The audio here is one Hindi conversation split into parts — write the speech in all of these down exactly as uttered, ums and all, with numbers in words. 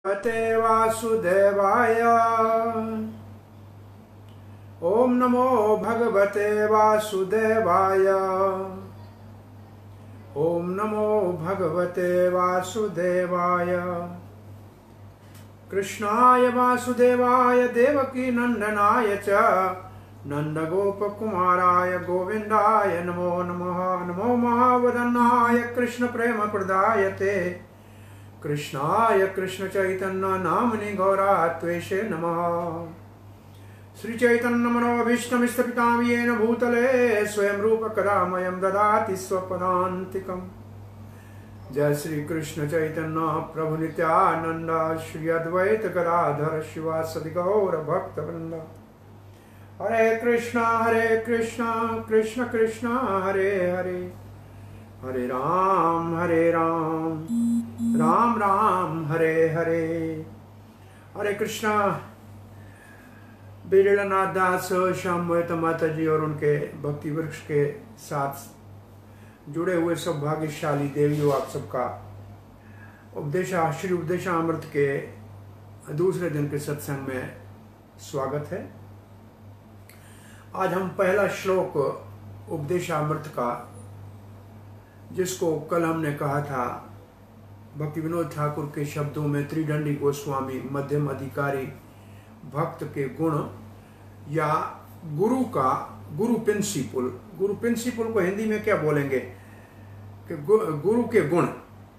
भगवते वासुदेवाय। ओम नमो भगवते वासुदेवाय। ओम नमो भगवते वासुदेवाय। कृष्णाय वासुदेवाय देवकी नंदनाय च नंदगोपकुमाराय गोविंदाय नमो नमः। नमो महावदनाय कृष्ण प्रेम प्रदायते कृष्णाय कृष्ण चैतन्य नामनि गौरात्वेषे नमः। श्री चैतन्य मनोभीष्टं स्थापितं येन भूतले स्वयं रूप कदा मह्यं ददाति स्वपदान्तिकम्। जय श्री कृष्ण चैतन्य प्रभु नित्यानंद श्री अद्वैत गदाधर शिवासदि गौर भक्तवृंद। हरे कृष्णा हरे कृष्णा कृष्ण कृष्णा हरे हरे, हरे राम हरे राम राम राम हरे हरे। हरे कृष्णा। बीरलनाथ दास श्यामवती माता जी और उनके भक्ति वृक्ष के साथ जुड़े हुए सब भाग्यशाली देवियों, आप सबका उपदेशा श्री उपदेशामृत के दूसरे दिन के सत्संग में स्वागत है। आज हम पहला श्लोक उपदेशामृत का, जिसको कल हमने कहा था भक्ति विनोद ठाकुर के शब्दों में त्रिदंडी गोस्वामी मध्यम अधिकारी भक्त के गुण या गुरु का गुरु प्रिंसिपल, गुरु प्रिंसिपल को हिंदी में क्या बोलेंगे कि गुरु के गुण।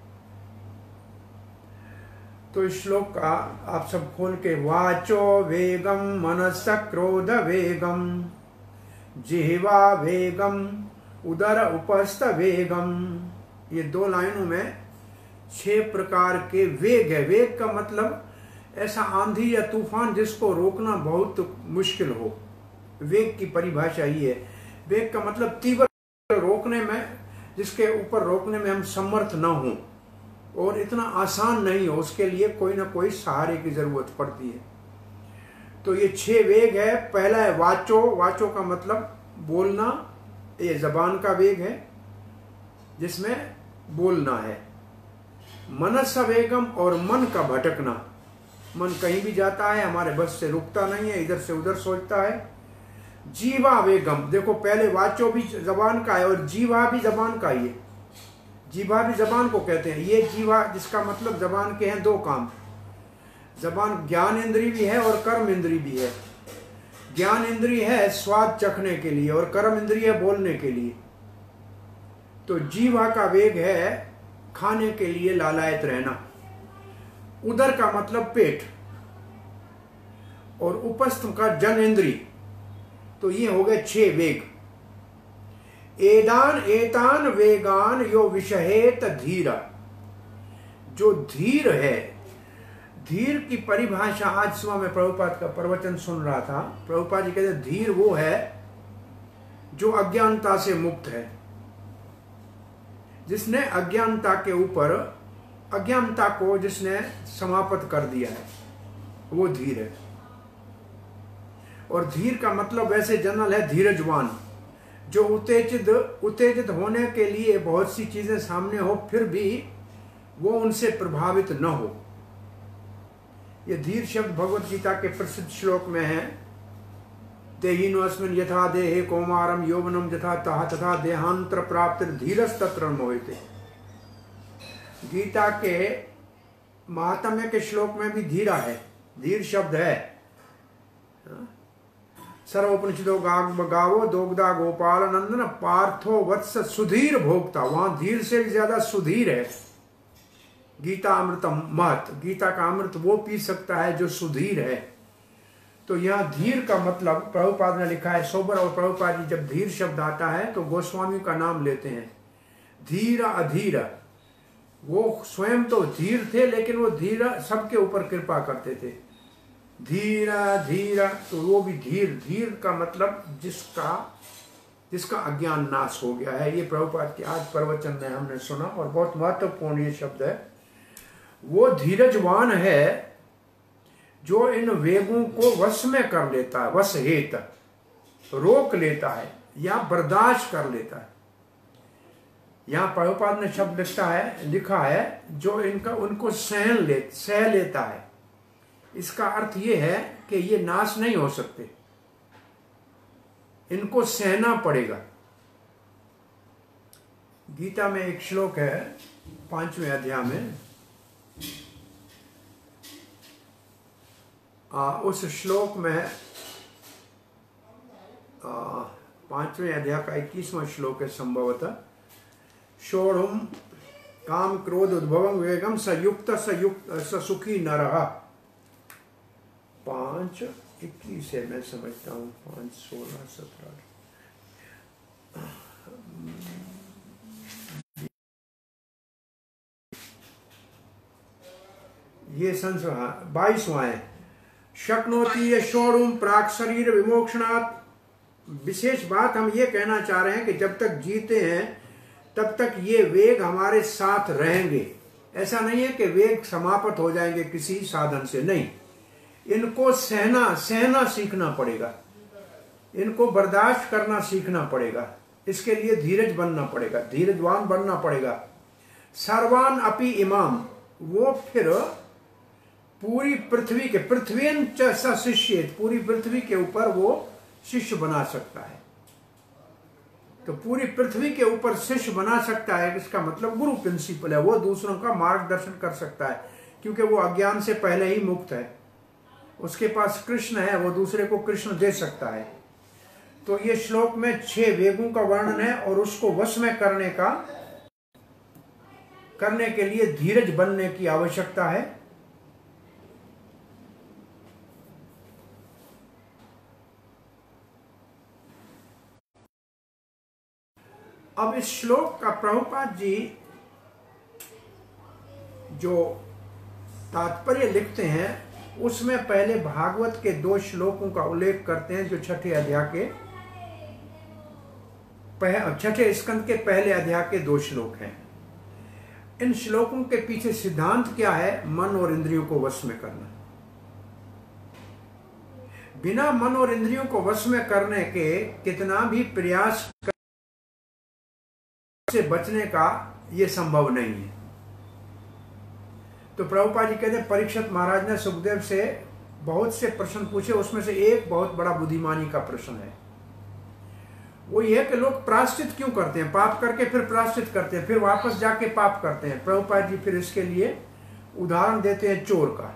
तो इस श्लोक का आप सब खोल के, वाचो वेगम मनस क्रोध वेगम जिह्वा वेगम उदर उपस्थ वेगम, ये दो लाइनों में छह प्रकार के वेग है। वेग का मतलब ऐसा आंधी या तूफान जिसको रोकना बहुत मुश्किल हो, वेग की परिभाषा ये है। वेग का मतलब तीव्र रोकने में, जिसके ऊपर रोकने में हम समर्थ न हो और इतना आसान नहीं हो, उसके लिए कोई ना कोई सहारे की जरूरत पड़ती है। तो ये छह वेग है। पहला है वाचो। वाचो का मतलब बोलना, ये जबान का वेग है जिसमें बोलना है। मनस वेगम और मन का भटकना, मन कहीं भी जाता है, हमारे बस से रुकता नहीं है, इधर से उधर सोचता है। जीवा वेगम, देखो पहले वाचो भी जबान का है और जीवा भी जबान का ही है। जीवा भी जबान को कहते हैं। ये जीवा जिसका मतलब जबान के हैं दो काम, जबान ज्ञान इंद्री भी है और कर्म इंद्री भी है। ज्ञान इंद्री है स्वाद चखने के लिए और कर्म इंद्री है बोलने के लिए। तो जीवा का वेग है खाने के लिए लालायत रहना। उदर का मतलब पेट और उपस्थ का जन इंद्री। तो ये हो गए छह वेग। एदान एतान वेगान यो विषहेत धीरा, जो धीर है। धीर की परिभाषा आज सुबह में प्रभुपाद का प्रवचन सुन रहा था। प्रभुपाद जी कहते धीर वो है जो अज्ञानता से मुक्त है, जिसने अज्ञानता के ऊपर, अज्ञानता को जिसने समाप्त कर दिया है, वो धीर है। और धीर का मतलब वैसे जनरल है धीरजवान, जो उत्तेजित उत्तेजित होने के लिए बहुत सी चीजें सामने हो फिर भी वो उनसे प्रभावित न हो। ये धीर शब्द भगवत गीता के प्रसिद्ध श्लोक में है। देहिनो अस्मिन् यथा देहे कौमारम यौवनम यथा तहा तथा देहांतर प्राप्त धीरस्तत्र मोहिते। गीता के महात्म्य के श्लोक में भी धीरा है, धीर शब्द है। सर्वोपनिषदो गावो दोग्धा गोपाल नंदन पार्थो वत्स सुधीर भोक्ता, वहां धीर से भी ज्यादा सुधीर है। गीता अमृतम महत, गीता का अमृत वो पी सकता है जो सुधीर है। तो यहाँ धीर का मतलब प्रभुपाद ने लिखा है सोबर, और प्रभुपाद जी जब धीर शब्द आता है तो गोस्वामी का नाम लेते हैं। धीर अधीर, वो स्वयं तो धीर थे लेकिन वो धीर सबके ऊपर कृपा करते थे। धीरा धीरा, तो वो भी धीर। धीर का मतलब जिसका जिसका अज्ञान नाश हो गया है। ये प्रभुपाद के आज प्रवचन में हमने सुना और बहुत महत्वपूर्ण ये शब्द है। वो धीरजवान है जो इन वेगों को वश में कर लेता है, वश हेत, रोक लेता है या बर्दाश्त कर लेता है। यहाँ प्रभुपाद ने शब्द लिखता है लिखा है जो इनका उनको सहन ले सह लेता है। इसका अर्थ ये है कि ये नाश नहीं हो सकते, इनको सहना पड़ेगा। गीता में एक श्लोक है पांचवें अध्याय में, आ, उस श्लोक में पांचवें अध्याय का इक्कीसवां श्लोक है संभवतः। षोडम काम क्रोध उद्भवम वेगम सयुक्त सयुक्त ससुखी नरः। पांच इक्कीस है, मैं समझता हूँ पांच सोलह सत्रह ये संस्कार बाईसवां है। शक्नोति यशोरुम प्राक शरीर विमोक्षणात्। विशेष बात हम ये कहना चाह रहे हैं कि जब तक जीते हैं तब तक ये वेग हमारे साथ रहेंगे। ऐसा नहीं है कि वेग समाप्त हो जाएंगे किसी साधन से, नहीं। इनको सहना सहना सीखना पड़ेगा, इनको बर्दाश्त करना सीखना पड़ेगा। इसके लिए धीरज बनना पड़ेगा, धीरजवान बनना पड़ेगा। सर्वान अपि इमाम, वो फिर पूरी पृथ्वी के पृथ्वीन च शिष्य, पूरी पृथ्वी के ऊपर वो शिष्य बना सकता है। तो पूरी पृथ्वी के ऊपर शिष्य बना सकता है, इसका मतलब गुरु प्रिंसिपल है। वो दूसरों का मार्गदर्शन कर सकता है क्योंकि वो अज्ञान से पहले ही मुक्त है, उसके पास कृष्ण है, वो दूसरे को कृष्ण दे सकता है। तो ये श्लोक में छह वेगों का वर्णन है और उसको वश में करने का करने के लिए धीरज बनने की आवश्यकता है। अब इस श्लोक का प्रभुपाद जी जो तात्पर्य लिखते हैं उसमें पहले भागवत के दो श्लोकों का उल्लेख करते हैं जो छठे अध्याय के छठे स्कंद के पहले अध्याय के दो श्लोक हैं। इन श्लोकों के पीछे सिद्धांत क्या है? मन और इंद्रियों को वश में करना। बिना मन और इंद्रियों को वश में करने के कितना भी प्रयास से बचने का यह संभव नहीं है। तो प्रभुपाद जी कहते हैं परीक्षित महाराज ने सुखदेव से बहुत से प्रश्न पूछे, उसमें से एक बहुत बड़ा बुद्धिमानी का प्रश्न है। वो ये कि लोग प्रायश्चित क्यों करते हैं? पाप करके फिर प्रायश्चित करते हैं, फिर वापस जाके पाप करते हैं। प्रभुपाद जी फिर इसके लिए उदाहरण देते हैं चोर का।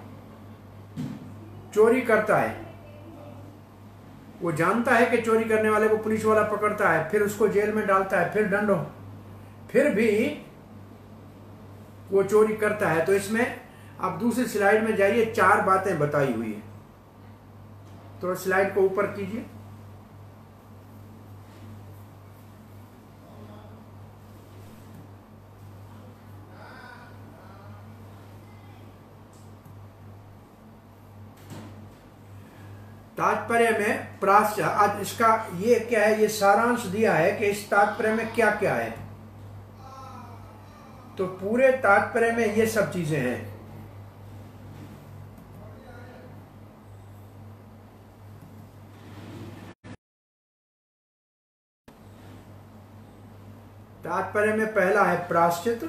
चोरी करता है, वो जानता है कि चोरी करने वाले को पुलिस वाला पकड़ता है, फिर उसको जेल में डालता है, फिर दंड हो, फिर भी वो चोरी करता है। तो इसमें आप दूसरी स्लाइड में जाइए, चार बातें बताई हुई है। तो स्लाइड को ऊपर कीजिए। तात्पर्य में प्राश्च, आज इसका ये क्या है, ये सारांश दिया है कि इस तात्पर्य में क्या क्या है। तो पूरे तात्पर्य में ये सब चीजें हैं। तात्पर्य में पहला है प्राश्चित।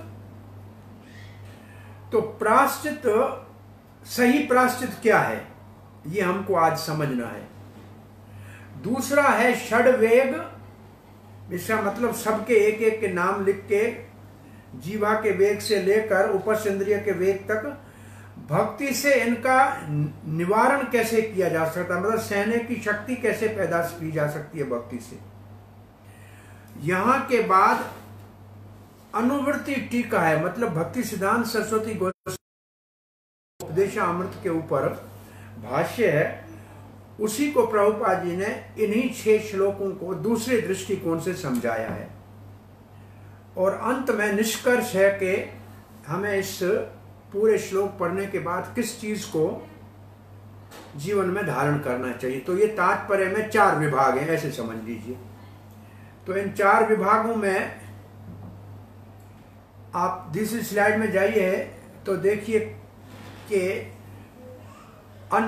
तो प्राश्चित, सही प्राश्चित क्या है ये हमको आज समझना है। दूसरा है षड्वेग, इसका मतलब सबके एक एक के नाम लिख के जीवा के वेग से लेकर उपस्थ इंद्रिय के वेग तक भक्ति से इनका निवारण कैसे किया जा सकता है, मतलब सहने की शक्ति कैसे पैदा की जा सकती है भक्ति से। यहां के बाद अनुवृत्ति टीका है, मतलब भक्ति सिद्धांत सरस्वती गोस्वामी उपदेशामृत के ऊपर भाष्य है, उसी को प्रभुपाद जी ने इन्हीं छह श्लोकों को दूसरे दृष्टिकोण से समझाया है। और अंत में निष्कर्ष है कि हमें इस पूरे श्लोक पढ़ने के बाद किस चीज को जीवन में धारण करना चाहिए। तो ये तात्पर्य में चार विभाग हैं, ऐसे समझ लीजिए। तो इन चार विभागों में आप दूसरी स्लाइड में जाइए तो देखिए कि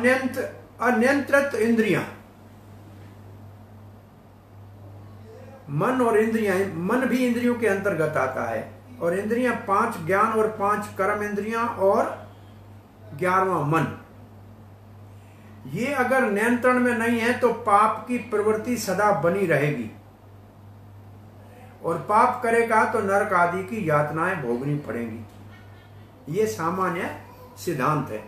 अनियंत्रित अनियंत्रित इंद्रियां, मन और इंद्रियां, मन भी इंद्रियों के अंतर्गत आता है, और इंद्रियां पांच, ज्ञान और पांच कर्म इंद्रियां और ग्यारहवां मन। ये अगर नियंत्रण में नहीं है तो पाप की प्रवृत्ति सदा बनी रहेगी, और पाप करेगा तो नरक आदि की यातनाएं भोगनी पड़ेंगी। ये सामान्य सिद्धांत है।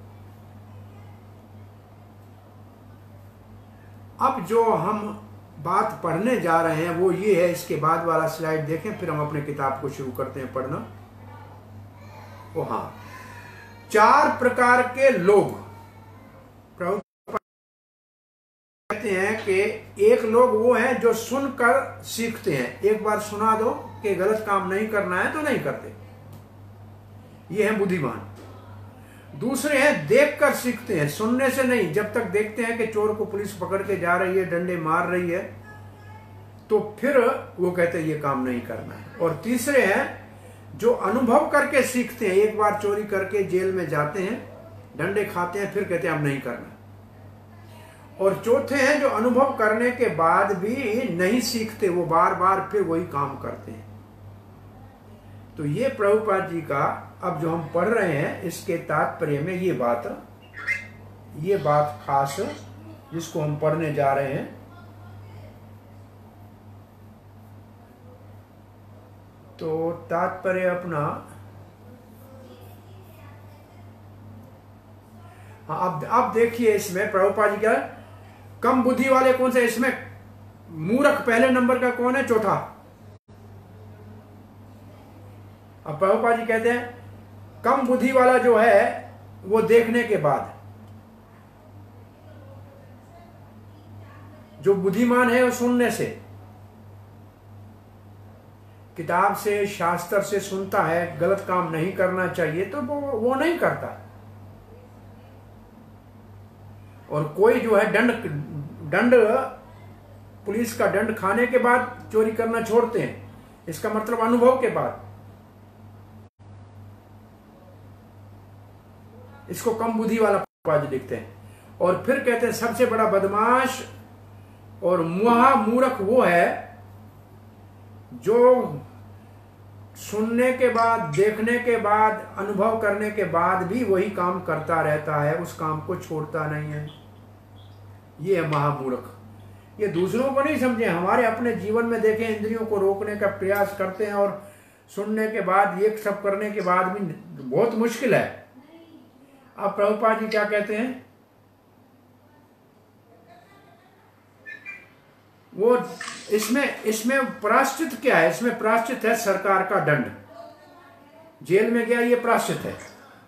अब जो हम बात पढ़ने जा रहे हैं वो ये है, इसके बाद वाला स्लाइड देखें, फिर हम अपने किताब को शुरू करते हैं पढ़ना। ओ हाँ, चार प्रकार के लोग प्रभु कहते हैं कि एक लोग वो हैं जो सुनकर सीखते हैं। एक बार सुना दो कि गलत काम नहीं करना है तो नहीं करते, ये है बुद्धिमान। दूसरे हैं देखकर सीखते हैं, सुनने से नहीं। जब तक देखते हैं कि चोर को पुलिस पकड़ के जा रही है, डंडे मार रही है, तो फिर वो कहते हैं ये काम नहीं करना है। और तीसरे हैं जो अनुभव करके सीखते हैं, एक बार चोरी करके जेल में जाते हैं, डंडे खाते हैं, फिर कहते हैं अब नहीं करना। और चौथे हैं जो अनुभव करने के बाद भी नहीं सीखते, वो बार बार फिर वही काम करते हैं। तो ये प्रभुपाद जी का अब जो हम पढ़ रहे हैं, इसके तात्पर्य में ये बात ये बात खास जिसको हम पढ़ने जा रहे हैं, तो तात्पर्य अपना, हाँ अब अब देखिए इसमें प्रभुपाद जी का कम बुद्धि वाले कौन से, इसमें मूर्ख पहले नंबर का कौन है, चौथा। अब प्रभुपाद जी कहते हैं कम बुद्धि वाला जो है वो देखने के बाद, जो बुद्धिमान है वो सुनने से, किताब से शास्त्र से सुनता है गलत काम नहीं करना चाहिए तो वो वो नहीं करता। और कोई जो है दंड दंड पुलिस का दंड खाने के बाद चोरी करना छोड़ते हैं, इसका मतलब अनुभव के बाद। इसको कम बुद्धि वाला पाज लिखते हैं। और फिर कहते हैं सबसे बड़ा बदमाश और मुहा मूर्ख वो है जो सुनने के बाद, देखने के बाद, अनुभव करने के बाद भी वही काम करता रहता है, उस काम को छोड़ता नहीं है। ये है महामूर्ख। ये दूसरों को नहीं समझे, हमारे अपने जीवन में देखें, इंद्रियों को रोकने का प्रयास करते हैं और सुनने के बाद, ये सब करने के बाद भी बहुत मुश्किल है। अब प्रभुपाद जी क्या कहते हैं, वो इसमें इसमें प्रायश्चित क्या है, इसमें प्रायश्चित है सरकार का दंड। जेल में गया, ये प्रायश्चित है।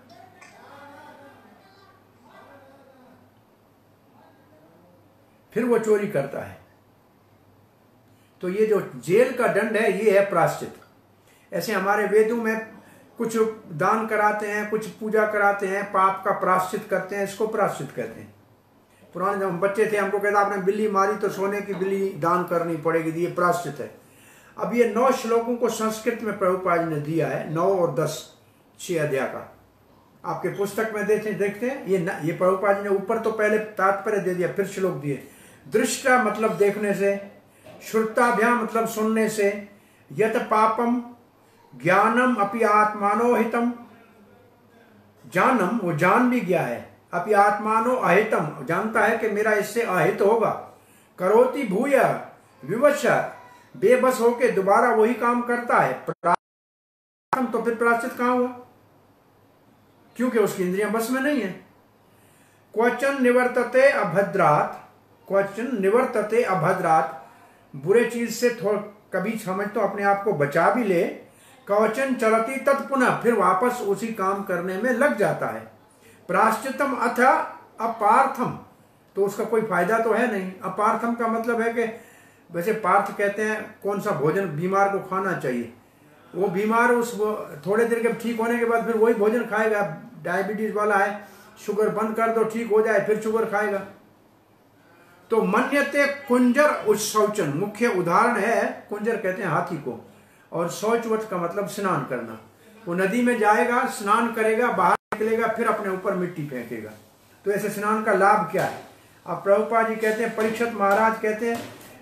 फिर वो चोरी करता है, तो ये जो जेल का दंड है ये है प्रायश्चित। ऐसे हमारे वेदों में कुछ दान कराते हैं, कुछ पूजा कराते हैं, पाप का प्रायश्चित करते हैं, इसको प्रायश्चित कहते हैं। पुराने जब हम बच्चे थे हमको कहता आपने बिल्ली मारी तो सोने की बिल्ली दान करनी पड़ेगी, ये प्रायश्चित है। अब ये नौ श्लोकों को संस्कृत में प्रभुपाद ने दिया है, नौ और दस, छह अध्याय का। आपके पुस्तक में देखते देखते हैं ये न, ये प्रभुपाद ने ऊपर तो पहले तात्पर्य दे दिया, फिर श्लोक दिए। दृष्टा मतलब देखने से, श्रुताभ्या मतलब सुनने से, यत पापम ज्ञानम अपि आत्मानो हितम, जानम वो जान भी गया है, अपि आत्मानो अहितम जानता है कि मेरा इससे अहित होगा, करोति भूय विवश बेबस होके दोबारा वही काम करता है, तो फिर प्रायश्चित कहां हुआ, क्योंकि उसकी इंद्रियां बस में नहीं है। क्वचन निवर्तते अभद्रात, क्वचन निवर्तते अभद्रात, बुरे चीज से थोड़ा कभी समझ तो अपने आप को बचा भी ले, कवचन चलती तत्पुनः फिर वापस उसी काम करने में लग जाता है। प्रायश्चितम अथ अपार्थम, तो उसका कोई फायदा तो है नहीं। अपार्थम का मतलब है कि वैसे पार्थ कहते हैं कौन सा भोजन बीमार को खाना चाहिए, वो बीमार उस थोड़े देर के ठीक होने के बाद फिर वही भोजन खाएगा। डायबिटीज वाला है, शुगर बंद कर दो ठीक हो जाए, फिर शुगर खाएगा। तो मन्यते कुंजर उत्सौचन, मुख्य उदाहरण है कुंजर कहते हैं हाथी को, और शौचवत का मतलब स्नान करना। वो नदी में जाएगा, स्नान करेगा, बाहर निकलेगा, फिर अपने ऊपर मिट्टी फेंकेगा। तो ऐसे स्नान का लाभ क्या है? अब प्रभुपाद जी कहते हैं, परीक्षित महाराज कहते हैं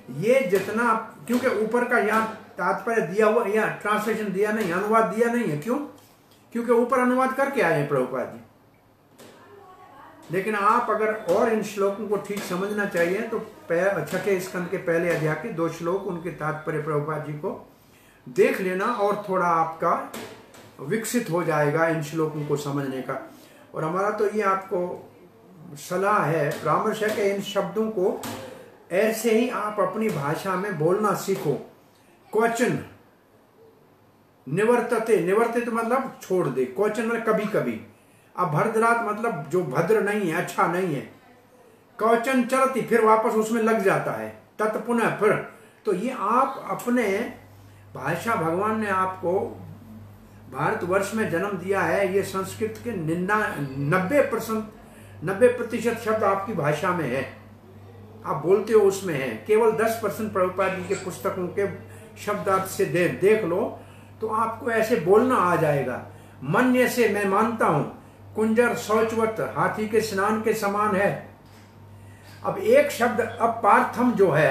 ये जितना, क्योंकि ऊपर का यहाँ तात्पर्य दिया हुआ, यहाँ ट्रांसलेशन दिया नहीं, अनुवाद दिया नहीं है। क्यों? क्योंकि ऊपर अनुवाद करके आए हैं प्रभुपाद जी। लेकिन आप अगर और इन श्लोकों को ठीक समझना चाहिए तो छठे स्कंद के पहले अध्याय के दो श्लोक, उनके तात्पर्य प्रभुपाद जी को देख लेना और थोड़ा आपका विकसित हो जाएगा इन श्लोकों को समझने का। और हमारा तो ये आपको सलाह है, परामर्श है कि इन शब्दों को ऐसे ही आप अपनी भाषा में बोलना सीखो। क्वचन निवर्तते, निवर्तित तो मतलब छोड़ दे, क्वचन मतलब कभी कभी। अब भद्रात मतलब जो भद्र नहीं है, अच्छा नहीं है। क्वचन चलती, फिर वापस उसमें लग जाता है, तत्पुनः फिर। तो ये आप अपने भाषा, भगवान ने आपको भारतवर्ष में जन्म दिया है, ये संस्कृत के निन्ना नब्बे परसेंट नब्बे प्रतिशत शब्द आपकी भाषा में है, आप बोलते हो उसमें है। केवल दस परसेंट प्रभुपाद जी के पुस्तकों के शब्दार्थ से दे, देख लो तो आपको ऐसे बोलना आ जाएगा। मन्य से मैं मानता हूं, कुंजर शौचवत हाथी के स्नान के समान है। अब एक शब्द अपार्थम जो है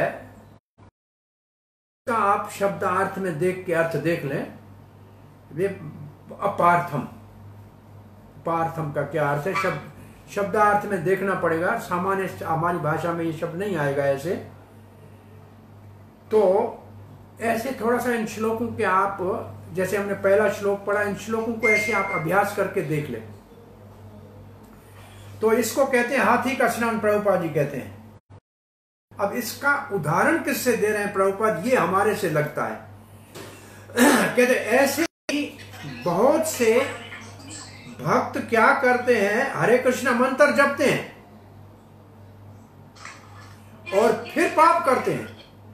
का आप शब्दार्थ में देख के अर्थ देख लें, वे अपार्थम, पार्थम का क्या अर्थ है, शब्द शब्दार्थ में देखना पड़ेगा। सामान्य हमारी भाषा में ये शब्द नहीं आएगा ऐसे। तो ऐसे थोड़ा सा इन श्लोकों के आप, जैसे हमने पहला श्लोक पढ़ा, इन श्लोकों को ऐसे आप अभ्यास करके देख ले। तो इसको कहते हैं हाथी का स्नान, प्रभुपाद जी कहते हैं। अब इसका उदाहरण किससे दे रहे हैं प्रभुपाद, ये हमारे से लगता है। कहते ऐसे ही बहुत से भक्त क्या करते हैं, हरे कृष्णा मंत्र जपते हैं और फिर पाप करते हैं,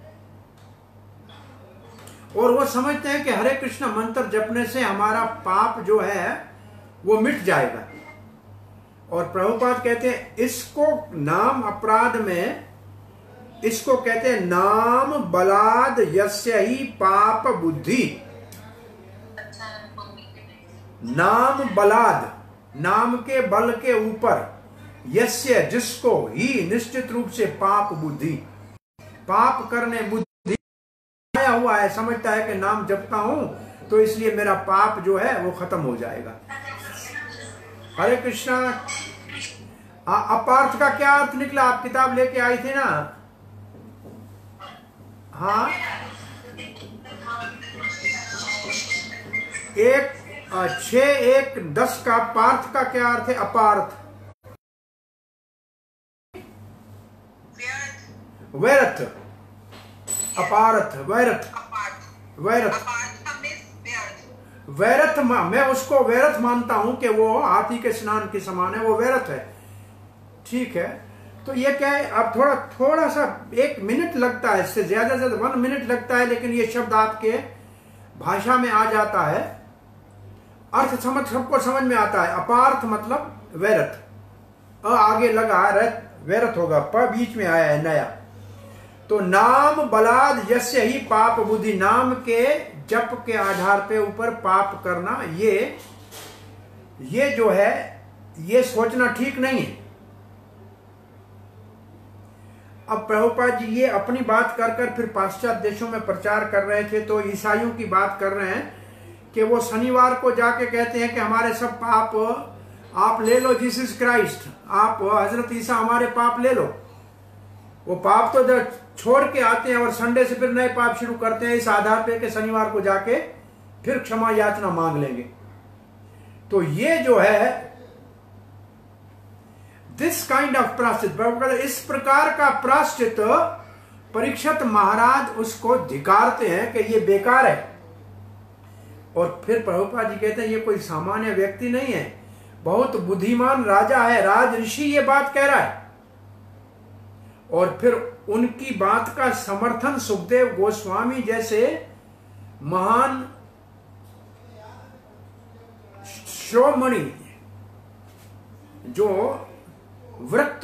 और वो समझते हैं कि हरे कृष्णा मंत्र जपने से हमारा पाप जो है वो मिट जाएगा। और प्रभुपाद कहते हैं इसको नाम अपराध में, इसको कहते हैं नाम बलाद यस्य ही पाप बुद्धि। नाम बलाद, नाम के बल के ऊपर, यस्य जिसको, ही निश्चित रूप से पाप बुद्धि, पाप करने बुद्धि आया हुआ है, समझता है कि नाम जपता हूं तो इसलिए मेरा पाप जो है वो खत्म हो जाएगा। हरे कृष्णा अपार्थ का क्या अर्थ निकला, आप किताब लेके आई थी ना? हाँ, एक छह एक दस का पार्थ का क्या अर्थ है? अपार्थ, व्यर्थ, अपार्थ, व्यर्थ, व्यर्थ, व्यर्थ। मैं उसको व्यर्थ मानता हूं कि वो हाथी के स्नान के समान है, वो व्यर्थ है। ठीक है, तो ये क्या है, अब थोड़ा थोड़ा सा एक मिनट लगता है, इससे ज्यादा से ज्यादा वन मिनट लगता है, लेकिन ये शब्द आपके भाषा में आ जाता है, अर्थ समझ सबको समझ में आता है। अपार्थ मतलब व्यर्थ, अ आगे लगा रथ, व्यर्थ होगा, प बीच में आया है नया। तो नाम बलाद यस्य ही पाप बुद्धि, नाम के जप के आधार पे ऊपर पाप करना, ये ये जो है ये सोचना ठीक नहीं है। अब प्रभुपाद जी ये अपनी बात कर कर फिर पाश्चात्य देशों में प्रचार कर रहे थे, तो ईसाइयों की बात कर रहे हैं कि वो शनिवार को जाके कहते हैं कि हमारे सब पाप आप ले लो, जीसस क्राइस्ट, आप हजरत ईसा हमारे पाप ले लो। वो पाप तो छोड़ के आते हैं और संडे से फिर नए पाप शुरू करते हैं, इस आधार पे कि शनिवार को जाके फिर क्षमा याचना मांग लेंगे। तो ये जो है दिस काइंड ऑफ प्राश्चित, इस प्रकार का प्राश्चित परीक्षित महाराज उसको धिकारते हैं कि ये बेकार है। और फिर प्रभुपाद जी कहते हैं ये कोई सामान्य व्यक्ति नहीं है, बहुत बुद्धिमान राजा है, राज ऋषि ये बात कह रहा है। और फिर उनकी बात का समर्थन सुखदेव गोस्वामी जैसे महान श्रोमणि, जो वृत्त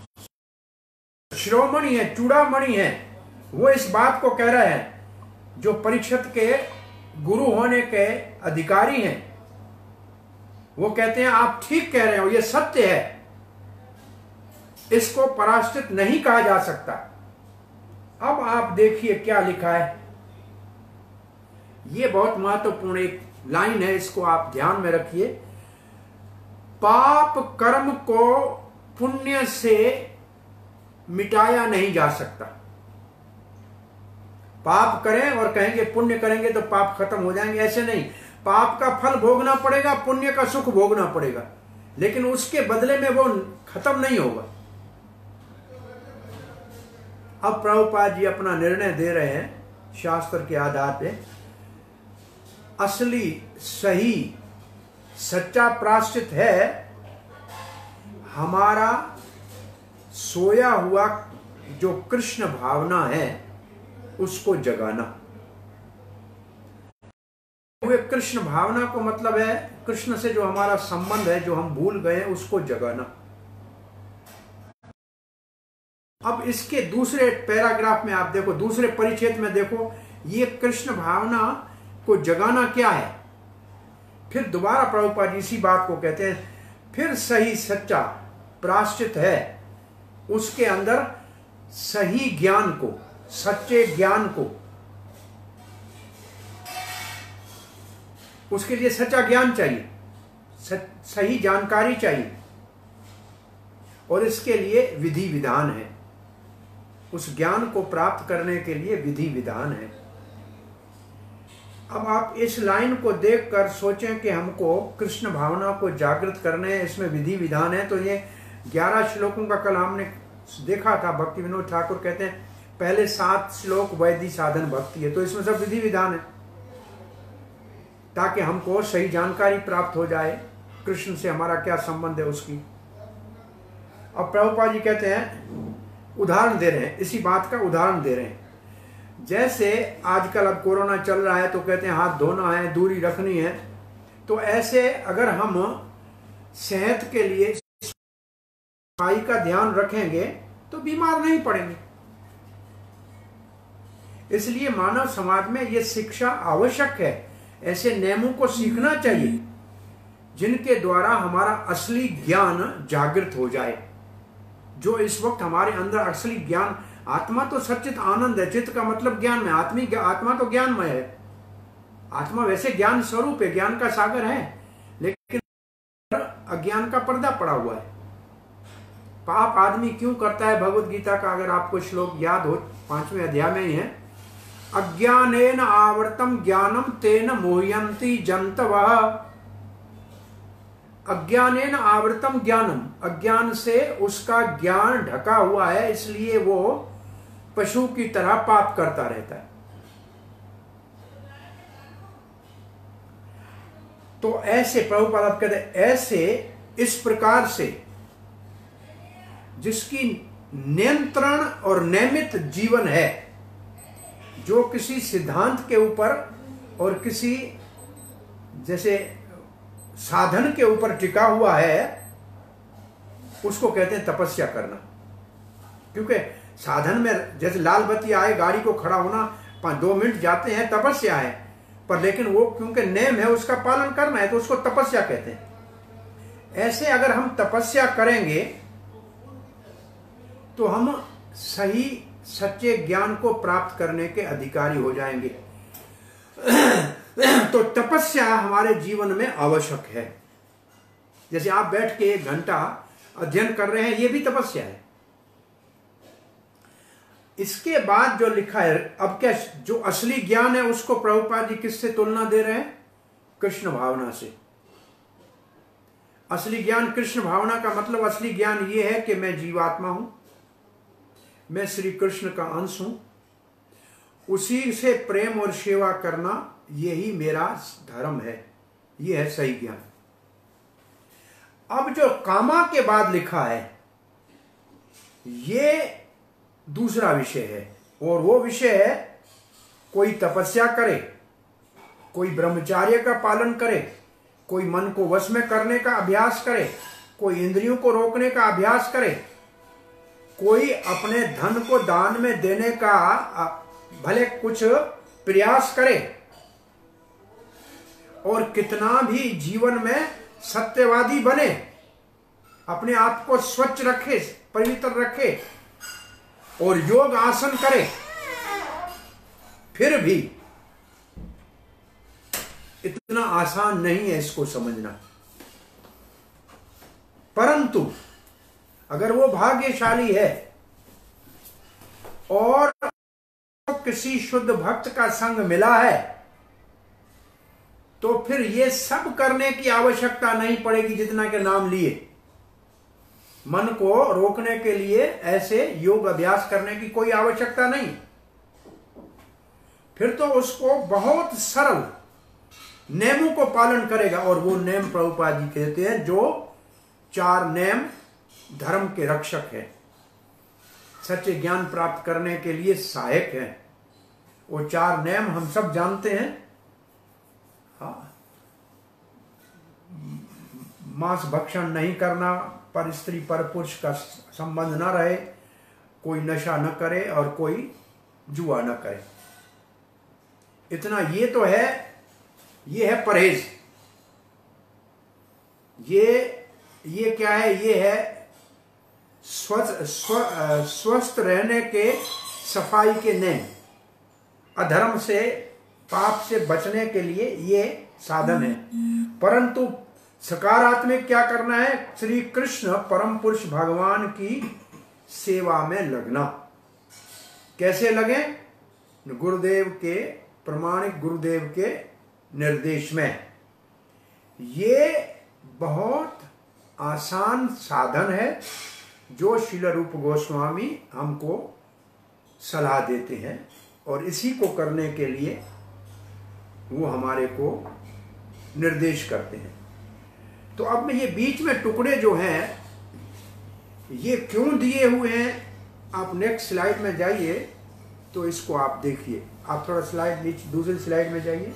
श्रोमणि है, चूड़ामणि है, वो इस बात को कह रहे हैं, जो परीक्षित के गुरु होने के अधिकारी हैं। वो कहते हैं आप ठीक कह रहे हो, ये सत्य है, इसको पराश्चित नहीं कहा जा सकता। अब आप देखिए क्या लिखा है, ये बहुत महत्वपूर्ण एक लाइन है, इसको आप ध्यान में रखिए। पाप कर्म को पुण्य से मिटाया नहीं जा सकता। पाप करें और कहेंगे पुण्य करेंगे तो पाप खत्म हो जाएंगे, ऐसे नहीं। पाप का फल भोगना पड़ेगा, पुण्य का सुख भोगना पड़ेगा, लेकिन उसके बदले में वो खत्म नहीं होगा। अब प्रभुपाद जी अपना निर्णय दे रहे हैं शास्त्र के आधार पे। असली सही सच्चा प्रायश्चित है हमारा सोया हुआ जो कृष्ण भावना है उसको जगाना। हुए कृष्ण भावना को मतलब है कृष्ण से जो हमारा संबंध है, जो हम भूल गए उसको जगाना। अब इसके दूसरे पैराग्राफ में आप देखो, दूसरे परिच्छेद में देखो, ये कृष्ण भावना को जगाना क्या है। फिर दोबारा प्रभुपाद जी इसी बात को कहते हैं, फिर सही सच्चा प्रायश्चित है उसके अंदर सही ज्ञान को, सच्चे ज्ञान को, उसके लिए सच्चा ज्ञान चाहिए, सही जानकारी चाहिए, और इसके लिए विधि विधान है। उस ज्ञान को प्राप्त करने के लिए विधि विधान है। अब आप इस लाइन को देखकर सोचें कि हमको कृष्ण भावना को जागृत करने हैं, इसमें विधि विधान है। तो ये ग्यारह श्लोकों का कल हमने देखा था। भक्ति विनोद ठाकुर कहते हैं पहले सात श्लोक वैधि साधन भक्ति है, तो इसमें सब विधि विधान है ताकि हमको सही जानकारी प्राप्त हो जाए कृष्ण से हमारा क्या संबंध है उसकी। अब प्रभुपाद जी कहते हैं, उदाहरण दे रहे हैं, इसी बात का उदाहरण दे रहे हैं। जैसे आजकल अब कोरोना चल रहा है तो कहते हैं हाथ धोना है, दूरी रखनी है। तो ऐसे अगर हम सेहत के लिए सफाई का ध्यान रखेंगे तो बीमार नहीं पड़ेंगे। इसलिए मानव समाज में यह शिक्षा आवश्यक है। ऐसे नियमों को सीखना चाहिए जिनके द्वारा हमारा असली ज्ञान जागृत हो जाए। जो इस वक्त हमारे अंदर असली ज्ञान, आत्मा तो सच्चित आनंद है, चित्त का मतलब ज्ञान में, आत्मी आत्मा तो ज्ञानमय है। आत्मा वैसे ज्ञान स्वरूप है, ज्ञान का सागर है, लेकिन अज्ञान का पर्दा पड़ा हुआ है। पाप आदमी क्यों करता है? भगवत गीता का अगर आपको श्लोक याद हो, पांचवें अध्याय में ही है, अज्ञानेन आवृतम ज्ञानम तेन मोह्यन्ति जन्तवः। अज्ञानेन आवृतम ज्ञानम, अज्ञान से उसका ज्ञान ढका हुआ है, इसलिए वो पशु की तरह पाप करता रहता है। तो ऐसे प्रभुपाद कहते हैं, ऐसे इस प्रकार से जिसकी नियंत्रण और नियमित जीवन है, जो किसी सिद्धांत के ऊपर और किसी जैसे साधन के ऊपर टिका हुआ है, उसको कहते हैं तपस्या करना। क्योंकि साधन में जैसे लाल बत्ती आए, गाड़ी को खड़ा होना पांच दो मिनट जाते हैं, तपस्या है, पर लेकिन वो क्योंकि नियम है उसका पालन करना है, तो उसको तपस्या कहते हैं। ऐसे अगर हम तपस्या करेंगे तो हम सही सच्चे ज्ञान को प्राप्त करने के अधिकारी हो जाएंगे। तो तपस्या हमारे जीवन में आवश्यक है। जैसे आप बैठ के एक घंटा अध्ययन कर रहे हैं, यह भी तपस्या है। इसके बाद जो लिखा है, अब क्या जो असली ज्ञान है उसको प्रभुपाद जी किससे तुलना दे रहे हैं? कृष्ण भावना से। असली ज्ञान कृष्ण भावना का मतलब असली ज्ञान यह है कि मैं जीवात्मा हूं, मैं श्री कृष्ण का अंश हूं, उसी से प्रेम और सेवा करना यही मेरा धर्म है। यह है सही ज्ञान। अब जो कामा के बाद लिखा है यह दूसरा विषय है, और वो विषय है कोई तपस्या करे, कोई ब्रह्मचर्य का पालन करे, कोई मन को वश में करने का अभ्यास करे, कोई इंद्रियों को रोकने का अभ्यास करे, कोई अपने धन को दान में देने का भले कुछ प्रयास करे, और कितना भी जीवन में सत्यवादी बने, अपने आप को स्वच्छ रखे, पवित्र रखे, और योग आसन करे, फिर भी इतना आसान नहीं है इसको समझना। परंतु अगर वो भाग्यशाली है और किसी शुद्ध भक्त का संग मिला है तो फिर ये सब करने की आवश्यकता नहीं पड़ेगी जितना के नाम लिए। मन को रोकने के लिए ऐसे योग अभ्यास करने की कोई आवश्यकता नहीं। फिर तो उसको बहुत सरल नियमों को पालन करेगा, और वो नियम प्रभुपाद जी कहते हैं जो चार नियम धर्म के रक्षक है, सच्चे ज्ञान प्राप्त करने के लिए सहायक है। वो चार नियम हम सब जानते हैं। हाँ, मांस भक्षण नहीं करना, पर स्त्री पर पुरुष का संबंध न रहे, कोई नशा न करे और कोई जुआ न करे। इतना ये तो है, ये है परहेज। ये ये क्या है? ये है स्वस्थ स्व, स्वस्थ रहने के सफाई के नियम। अधर्म से, पाप से बचने के लिए ये साधन है। परंतु सकारात्मक क्या करना है? श्री कृष्ण परम पुरुष भगवान की सेवा में लगना। कैसे लगे? गुरुदेव के, प्रमाणिक गुरुदेव के निर्देश में। ये बहुत आसान साधन है जो श्रील रूप गोस्वामी हमको सलाह देते हैं, और इसी को करने के लिए वो हमारे को निर्देश करते हैं। तो अब में ये बीच में टुकड़े जो हैं ये क्यों दिए हुए हैं, आप नेक्स्ट स्लाइड में जाइए तो इसको आप देखिए। आप थोड़ा स्लाइड नीचे दूसरी स्लाइड में जाइए।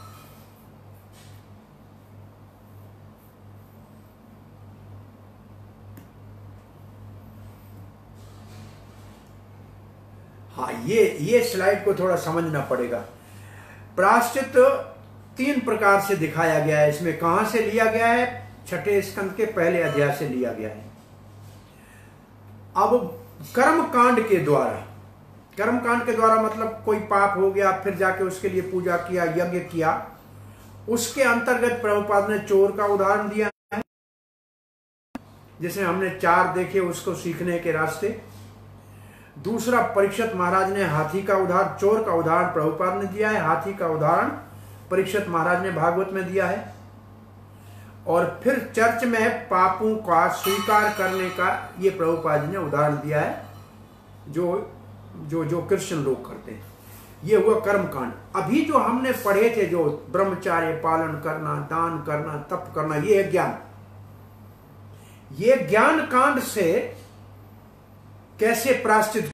हाँ, ये ये स्लाइड को थोड़ा समझना पड़ेगा। प्रायश्चित तीन प्रकार से दिखाया गया है। इसमें कहां से लिया गया है? छठे स्कंद के पहले अध्याय से लिया गया है। अब कर्म कांड के द्वारा, कर्म कांड के द्वारा मतलब कोई पाप हो गया, फिर जाके उसके लिए पूजा किया, यज्ञ किया, उसके अंतर्गत प्रभुपाद ने चोर का उदाहरण दिया है, जिसमें हमने चार देखे उसको सीखने के रास्ते। दूसरा, परीक्षित महाराज ने हाथी का उदाहरण, चोर का उदाहरण प्रभुपाद ने दिया है, हाथी का उदाहरण परीक्षित महाराज ने भागवत में दिया है। और फिर चर्च में पापों का स्वीकार करने का ये प्रभुपाद जी ने उदाहरण दिया है, जो जो जो क्रिश्चियन लोग करते हैं। ये हुआ कर्म कांड। अभी जो हमने पढ़े थे, जो ब्रह्मचार्य पालन करना, दान करना, तप करना, ये है ज्ञान। ये ज्ञान कांड से कैसे प्रायश्चित,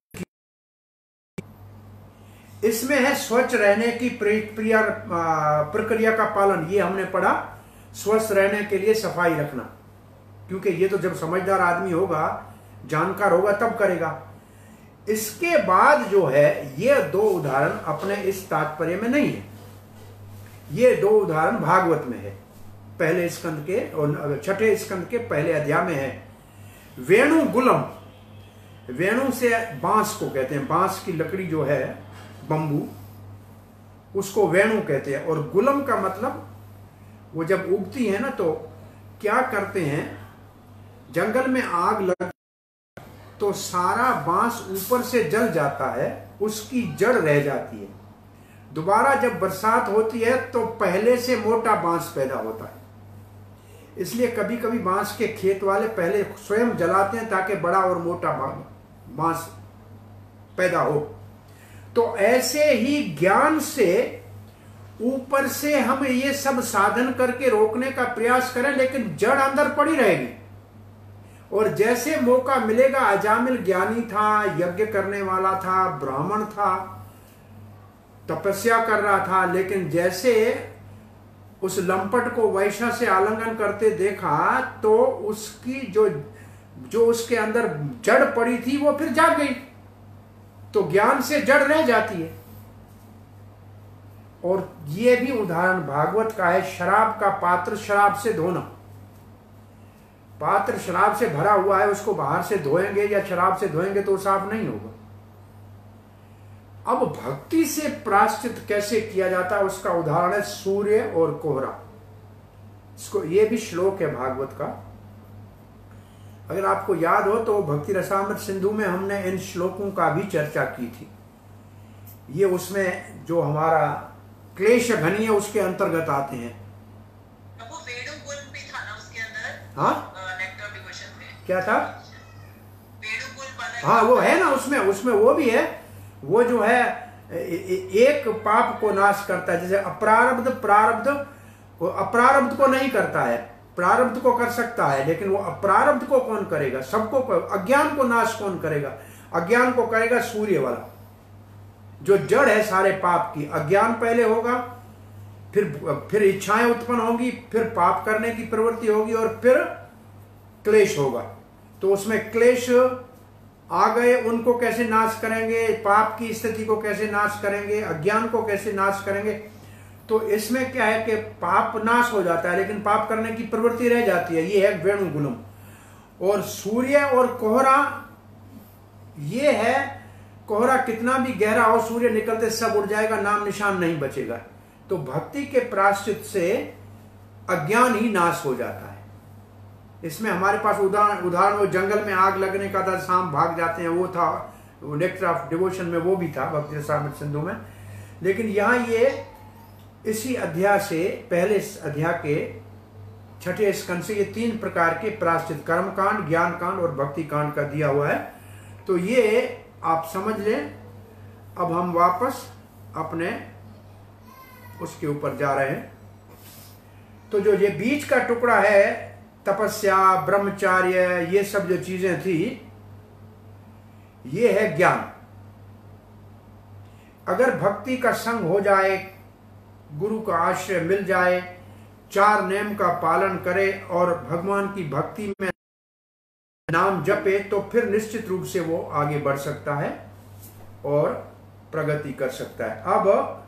इसमें है स्वच्छ रहने की प्रक्रिया प्रक्रिया का पालन। ये हमने पढ़ा, स्वस्थ रहने के लिए सफाई रखना, क्योंकि ये तो जब समझदार आदमी होगा, जानकार होगा, तब करेगा। इसके बाद जो है ये दो उदाहरण अपने इस तात्पर्य में नहीं है। ये दो उदाहरण भागवत में है, पहले स्कंद के और छठे स्कंद के पहले अध्याय में है। वेणु गुलम, वेणु से बांस को कहते हैं, बांस की लकड़ी जो है, बंबू, उसको वेणु कहते हैं। और गुलम का मतलब वो जब उगती है ना, तो क्या करते हैं, जंगल में आग लग तो सारा बांस ऊपर से जल जाता है, उसकी जड़ रह जाती है। दोबारा जब बरसात होती है तो पहले से मोटा बांस पैदा होता है। इसलिए कभी कभी बांस के खेत वाले पहले स्वयं जलाते हैं ताकि बड़ा और मोटा बांस पैदा हो। तो ऐसे ही ज्ञान से ऊपर से हम ये सब साधन करके रोकने का प्रयास करें, लेकिन जड़ अंदर पड़ी रहेगी। और जैसे मौका मिलेगा, अजामिल ज्ञानी था, यज्ञ करने वाला था, ब्राह्मण था, तपस्या कर रहा था, लेकिन जैसे उस लंपट को वैश्य से आलिंगन करते देखा तो उसकी जो जो उसके अंदर जड़ पड़ी थी वो फिर जाग गई। तो ज्ञान से जड़ रह जाती है। और ये भी उदाहरण भागवत का है, शराब का पात्र शराब से धोना। पात्र शराब से भरा हुआ है, उसको बाहर से धोएंगे या शराब से धोएंगे तो साफ नहीं होगा। अब भक्ति से प्रायश्चित कैसे किया जाता है उसका उदाहरण है सूर्य और कोहरा। इसको ये भी श्लोक है भागवत का, अगर आपको याद हो तो भक्ति रसामृत सिंधु में हमने इन श्लोकों का भी चर्चा की थी। ये उसमें जो हमारा क्लेश घनी है उसके अंतर्गत आते हैं। वो वेणुगुल भी था ना उसके अंदर। हाँ, नेक्टर डिवोशन में क्या था? वेणुगुल बना। हाँ वो है ना, उसमें उसमें वो भी है। वो जो है एक पाप को नाश करता है, जैसे अप्रारब्ध प्रारब्ध, वो अप्रारब्ध को नहीं करता है, प्रारब्ध को कर सकता है, लेकिन वो अप्रारब्ध को कौन करेगा? सबको। अज्ञान को नाश कौन करेगा? अज्ञान को करेगा सूर्य वाला, जो जड़ है सारे पाप की। अज्ञान पहले होगा, फिर फिर इच्छाएं उत्पन्न होगी, फिर पाप करने की प्रवृत्ति होगी और फिर क्लेश होगा। तो उसमें क्लेश आ गए, उनको कैसे नाश करेंगे? पाप की स्थिति को कैसे नाश करेंगे? अज्ञान को कैसे नाश करेंगे? तो इसमें क्या है कि पाप नाश हो जाता है, लेकिन पाप करने की प्रवृत्ति रह जाती है। ये है वेणुगुलम। और सूर्य और कोहरा, ये है कोहरा कितना भी गहरा हो, सूर्य निकलते सब उड़ जाएगा, नाम निशान नहीं बचेगा। तो भक्ति के प्रायश्चित से अज्ञान ही नाश हो जाता है। इसमें हमारे पास उदाहरण उदाहरण वो जंगल में आग लगने का था, सांप भाग जाते हैं, वो था नेक्टर ऑफ डिवोशन में, वो भी था भक्ति रसामृत सिंधु में। लेकिन यहाँ ये इसी अध्याय से, पहले अध्याय के छठे स्कंद से ये तीन प्रकार के प्रायश्चित, कर्म कांड, ज्ञान कांड और भक्ति कांड का दिया हुआ है। तो ये आप समझ लें। अब हम वापस अपने उसके ऊपर जा रहे हैं। तो जो ये बीच का टुकड़ा है, तपस्या, ब्रह्मचार्य, ये सब जो चीजें थी, ये है ज्ञान। अगर भक्ति का संग हो जाए, गुरु का आश्रय मिल जाए, चार नियम का पालन करे और भगवान की भक्ति में नाम जपे, तो फिर निश्चित रूप से वो आगे बढ़ सकता है और प्रगति कर सकता है। अब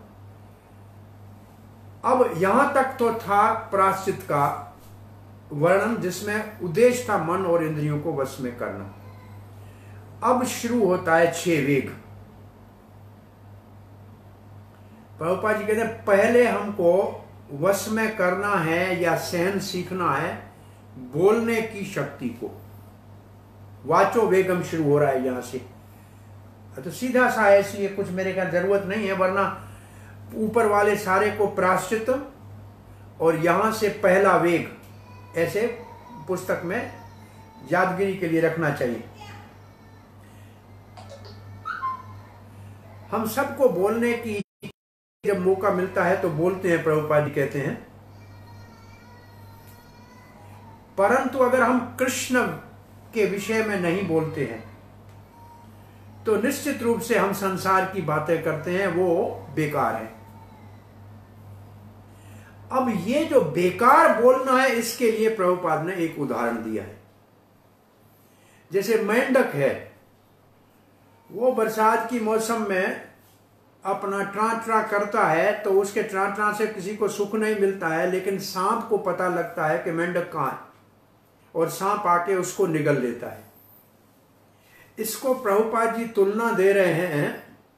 अब यहां तक तो था प्रायश्चित का वर्णन, जिसमें उद्देश्य था मन और इंद्रियों को वश में करना। अब शुरू होता है छह वेग। प्रभुपाद जी कहते हैं पहले हमको वश में करना है या सहन सीखना है बोलने की शक्ति को। वाचो वेगम शुरू हो रहा है यहां से। तो सीधा सा ऐसी है, कुछ मेरे ख्याल जरूरत नहीं है, वरना ऊपर वाले सारे को प्रायश्चित और यहां से पहला वेग, ऐसे पुस्तक में यादगिरी के लिए रखना चाहिए। हम सबको बोलने की जब मौका मिलता है तो बोलते हैं, प्रभुपाद जी कहते हैं। परंतु अगर हम कृष्ण के विषय में नहीं बोलते हैं तो निश्चित रूप से हम संसार की बातें करते हैं, वो बेकार है। अब ये जो बेकार बोलना है, इसके लिए प्रभुपाद ने एक उदाहरण दिया है। जैसे मेंढक है, वो बरसात की मौसम में अपना ट्रा ट्रा करता है, तो उसके ट्रा ट्रा से किसी को सुख नहीं मिलता है, लेकिन सांप को पता लगता है कि मेंढक कहां है, और सांप आके उसको निगल लेता है। इसको प्रभुपाद जी तुलना दे रहे हैं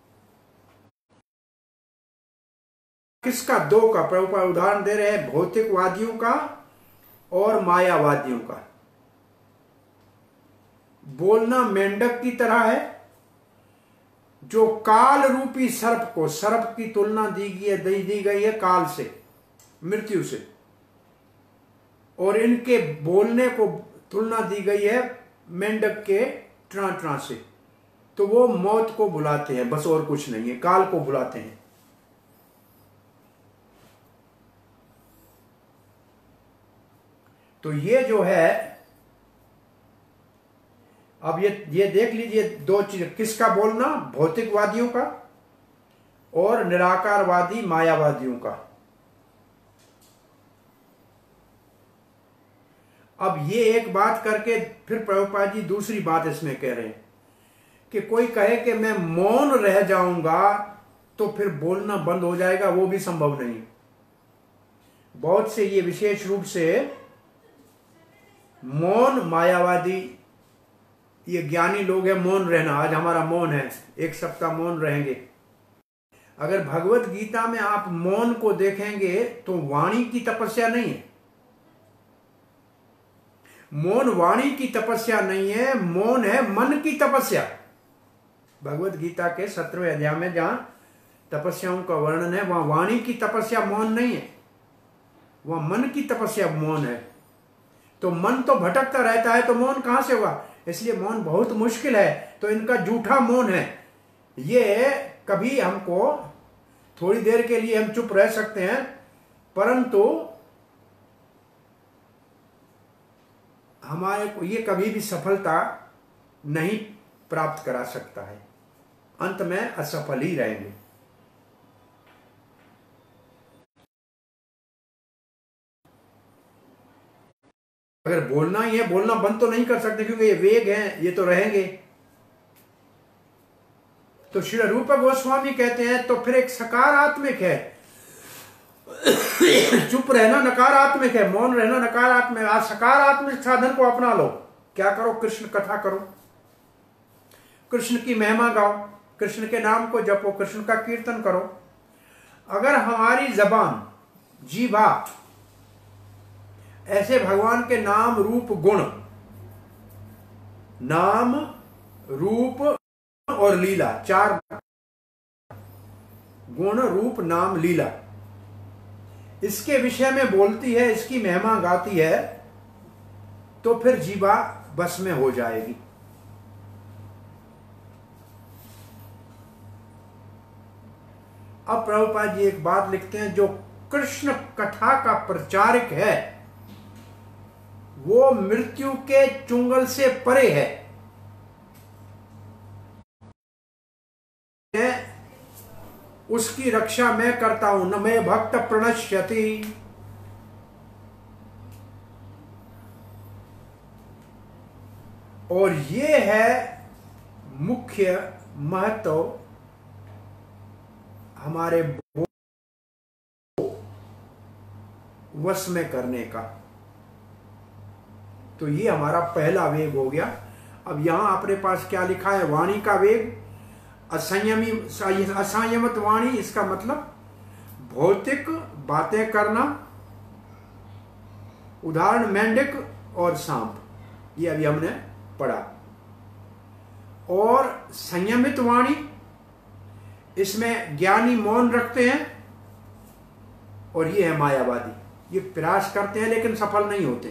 किसका? दो का। प्रभुपाद उदाहरण दे रहे हैं भौतिकवादियों का और मायावादियों का। बोलना मेंढक की तरह है, जो काल रूपी सर्प को, सर्प की तुलना दी गई है दी, दी गई है काल से, मृत्यु से, और इनके बोलने को तुलना दी गई है मेंढक के ट्रा ट्रा से। तो वो मौत को बुलाते हैं, बस और कुछ नहीं है, काल को बुलाते हैं। तो ये जो है, अब ये ये देख लीजिए दो चीज, किसका बोलना? भौतिकवादियों का और निराकारवादी मायावादियों का। अब ये एक बात करके फिर प्रभुपाद जी दूसरी बात इसमें कह रहे हैं कि कोई कहे कि मैं मौन रह जाऊंगा तो फिर बोलना बंद हो जाएगा, वो भी संभव नहीं। बहुत से ये विशेष रूप से मौन मायावादी, ये ज्ञानी लोग हैं, मौन रहना, आज हमारा मौन है, एक सप्ताह मौन रहेंगे, अगर भगवत गीता में आप मौन को देखेंगे तो वाणी की तपस्या नहीं है। मौन वाणी की तपस्या नहीं है, मौन है मन की तपस्या। भगवत गीता के सत्रहवें अध्याय में जहां तपस्याओं का वर्णन है वहां वाणी की तपस्या मौन नहीं है, वह मन की तपस्या मौन है। तो मन तो भटकता रहता है तो मौन कहां से होगा? इसलिए मौन बहुत मुश्किल है। तो इनका झूठा मौन है। ये कभी हमको थोड़ी देर के लिए हम चुप रह सकते हैं, परंतु हमारे को ये कभी भी सफलता नहीं प्राप्त करा सकता है, अंत में असफल ही रहेंगे। अगर बोलना ही है, बोलना बंद तो नहीं कर सकते क्योंकि ये वेग हैं, ये तो रहेंगे। तो श्री रूप गोस्वामी कहते हैं तो फिर एक सकारात्मक है, चुप रहना नकारात्मक है, मौन रहना नकारात्मक। आज सकारात्मक साधन को अपना लो। क्या करो? कृष्ण कथा करो, कृष्ण की महिमा गाओ, कृष्ण के नाम को जपो, कृष्ण का कीर्तन करो। अगर हमारी जबान, जीवा ऐसे भगवान के नाम रूप गुण, नाम रूप और लीला, चार गुण रूप नाम लीला, इसके विषय में बोलती है, इसकी महिमा गाती है, तो फिर जीवा बस में हो जाएगी। अब प्रभुपाद जी एक बात लिखते हैं, जो कृष्ण कथा का प्रचारक है वो मृत्यु के चुंगल से परे है। उसकी रक्षा मैं करता हूं, न मैं भक्त प्रणश्यति। और ये है मुख्य महत्व हमारे वश में करने का। तो ये हमारा पहला वेग हो गया। अब यहां अपने पास क्या लिखा है? वाणी का वेग, असंयमी असंयमित वाणी, इसका मतलब भौतिक बातें करना। उदाहरण मेंढक और सांप, ये अभी हमने पढ़ा। और संयमित वाणी, इसमें ज्ञानी मौन रखते हैं। और ये है मायावादी, ये प्रयास करते हैं लेकिन सफल नहीं होते।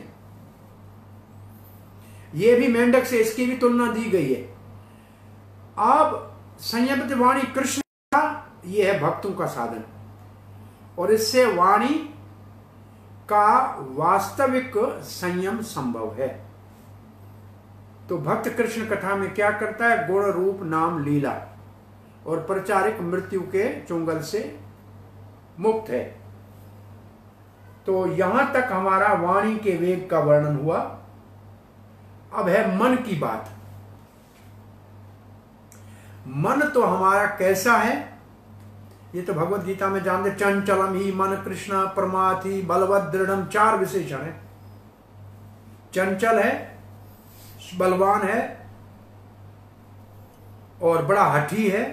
ये भी मेंढक से इसकी भी तुलना दी गई है। अब संयमित वाणी कृष्ण का, ये है भक्तों का साधन, और इससे वाणी का वास्तविक संयम संभव है। तो भक्त कृष्ण कथा में क्या करता है? गुण रूप नाम लीला, और प्रचारक मृत्यु के चुंगल से मुक्त है। तो यहां तक हमारा वाणी के वेग का वर्णन हुआ। अब है मन की बात। मन तो हमारा कैसा है ये तो भगवत गीता में जानते, चंचलम ही मन कृष्ण प्रमाथि बलवद दृढ़म, चार विशेषण है। चंचल है, बलवान है और बड़ा हठी है।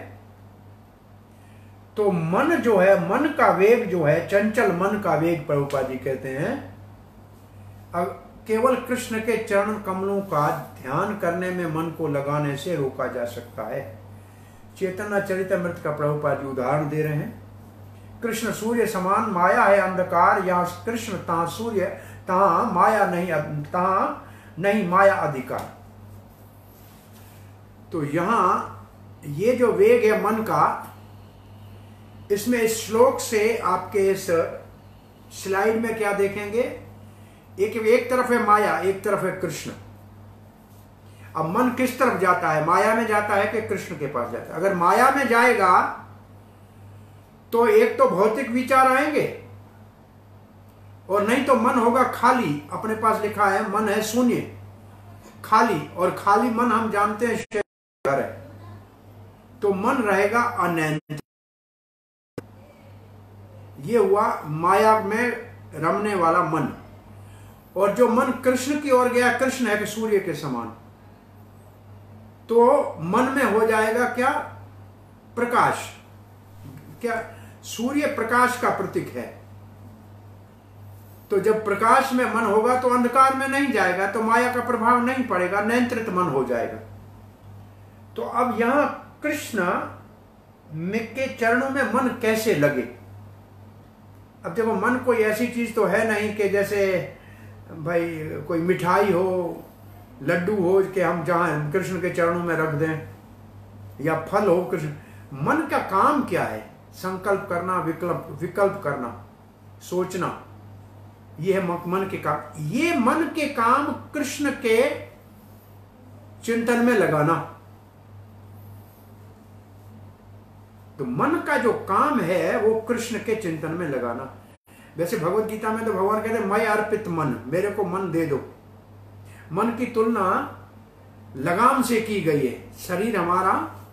तो मन जो है, मन का वेग जो है, चंचल मन का वेग प्रभुपाद जी कहते हैं, अब केवल कृष्ण के चरण कमलों का ध्यान करने में मन को लगाने से रोका जा सकता है। चैतन्य चरितमृत का प्रभुपाद जी उदाहरण दे रहे हैं। कृष्ण सूर्य समान, माया है अंधकार, यहां कृष्ण तहां सूर्य, तहां माया नहीं, तहां नहीं माया अधिकार। तो यहां ये जो वेग है मन का, इसमें इस श्लोक से आपके इस स्लाइड में क्या देखेंगे? एक एक तरफ है माया, एक तरफ है कृष्ण। अब मन किस तरफ जाता है? माया में जाता है कि कृष्ण के पास जाता है? अगर माया में जाएगा तो एक तो भौतिक विचार आएंगे, और नहीं तो मन होगा खाली। अपने पास लिखा है मन है शून्य, खाली, और खाली मन हम जानते हैं घर है। तो मन रहेगा अनंत। ये हुआ माया में रमने वाला मन। और जो मन कृष्ण की ओर गया, कृष्ण है कि सूर्य के समान, तो मन में हो जाएगा क्या? प्रकाश। क्या सूर्य प्रकाश का प्रतीक है, तो जब प्रकाश में मन होगा तो अंधकार में नहीं जाएगा, तो माया का प्रभाव नहीं पड़ेगा, नियंत्रित मन हो जाएगा। तो अब यहां कृष्ण के चरणों में मन कैसे लगे? अब देखो, मन कोई ऐसी चीज तो है नहीं कि जैसे भाई कोई मिठाई हो, लड्डू हो कि हम जहां कृष्ण के चरणों में रख दें, या फल हो कृष्ण। मन का काम क्या है? संकल्प करना, विकल्प विकल्प करना, सोचना, ये है मन के काम। ये मन के काम कृष्ण के चिंतन में लगाना। तो मन का जो काम है वो कृष्ण के चिंतन में लगाना। वैसे भगवत गीता में तो भगवान कहते हैं मैं अर्पित मन, मेरे को मन दे दो। मन की तुलना लगाम से की गई है। शरीर हमारा,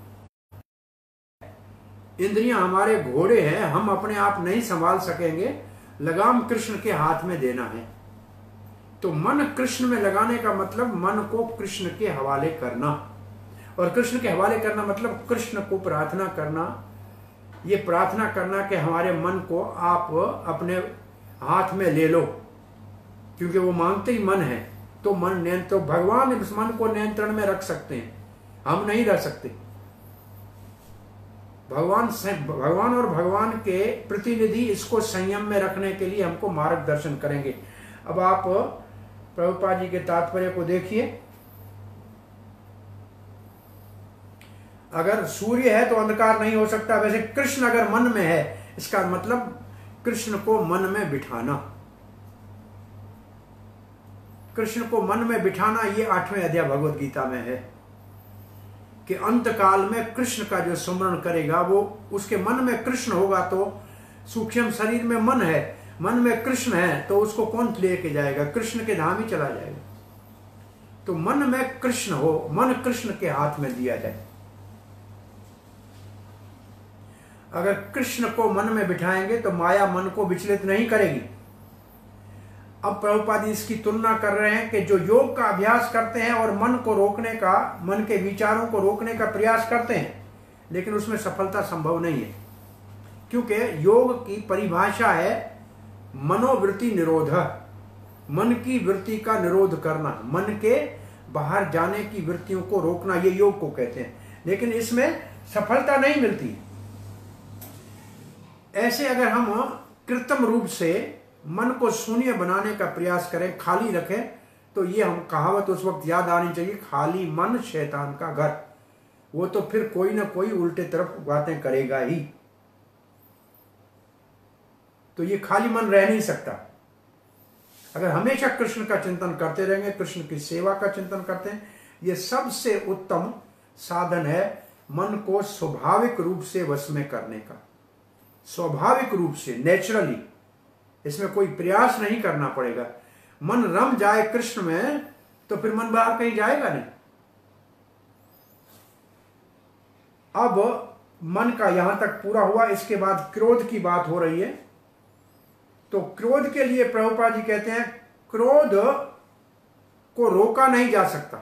इंद्रियां हमारे घोड़े हैं, हम अपने आप नहीं संभाल सकेंगे, लगाम कृष्ण के हाथ में देना है। तो मन कृष्ण में लगाने का मतलब मन को कृष्ण के हवाले करना, और कृष्ण के हवाले करना मतलब कृष्ण को प्रार्थना करना। ये प्रार्थना करना कि हमारे मन को आप अपने हाथ में ले लो, क्योंकि वो मांगते ही मन है। तो मन नियंत्रण, तो भगवान इस मन को नियंत्रण में रख सकते हैं, हम नहीं रह सकते। भगवान भगवान और भगवान के प्रतिनिधि इसको संयम में रखने के लिए हमको मार्गदर्शन करेंगे। अब आप प्रभुपाद जी के तात्पर्य को देखिए। अगर सूर्य है तो अंधकार नहीं हो सकता, वैसे कृष्ण अगर मन में है, इसका मतलब कृष्ण को मन में बिठाना। कृष्ण को मन में बिठाना, ये आठवें अध्याय भगवत गीता में है कि अंत काल में कृष्ण का जो स्मरण करेगा वो उसके मन में कृष्ण होगा। तो सूक्ष्म शरीर में मन है, मन में कृष्ण है, तो उसको कौन लेके जाएगा? कृष्ण के धाम ही चला जाएगा। तो मन में कृष्ण हो, मन कृष्ण के हाथ में दिया जाए। अगर कृष्ण को मन में बिठाएंगे तो माया मन को विचलित नहीं करेगी। अब प्रभुपाद इसकी तुलना कर रहे हैं कि जो योग का अभ्यास करते हैं और मन को रोकने का, मन के विचारों को रोकने का प्रयास करते हैं, लेकिन उसमें सफलता संभव नहीं है, क्योंकि योग की परिभाषा है मनोवृत्ति निरोध, मन की वृत्ति का निरोध करना, मन के बाहर जाने की वृत्तियों को रोकना, ये योग को कहते हैं। लेकिन इसमें सफलता नहीं मिलती। ऐसे अगर हम कृत्रिम रूप से मन को शून्य बनाने का प्रयास करें, खाली रखें, तो ये हम कहावत उस वक्त याद आनी चाहिए, खाली मन शैतान का घर। वो तो फिर कोई ना कोई उल्टे तरफ बातें करेगा ही। तो ये खाली मन रह नहीं सकता। अगर हमेशा कृष्ण का चिंतन करते रहेंगे, कृष्ण की सेवा का चिंतन करते हैं, ये सबसे उत्तम साधन है मन को स्वाभाविक रूप से वश में करने का। स्वाभाविक रूप से, नेचुरली, इसमें कोई प्रयास नहीं करना पड़ेगा। मन रम जाए कृष्ण में तो फिर मन बाहर कहीं जाएगा नहीं। अब मन का यहां तक पूरा हुआ। इसके बाद क्रोध की बात हो रही है। तो क्रोध के लिए प्रभुपाद जी कहते हैं क्रोध को रोका नहीं जा सकता।